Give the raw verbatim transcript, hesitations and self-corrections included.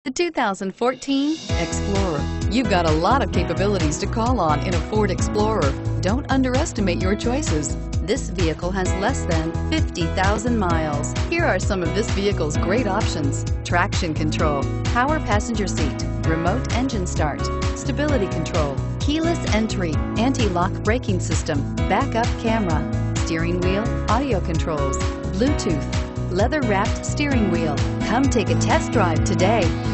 The two thousand fourteen Explorer. You've got a lot of capabilities to call on in a Ford Explorer. Don't underestimate your choices. This vehicle has less than fifty thousand miles. Here are some of this vehicle's great options: traction control, power passenger seat, remote engine start, stability control, keyless entry, anti-lock braking system, backup camera, steering wheel audio controls, Bluetooth, leather-wrapped steering wheel. Come take a test drive today.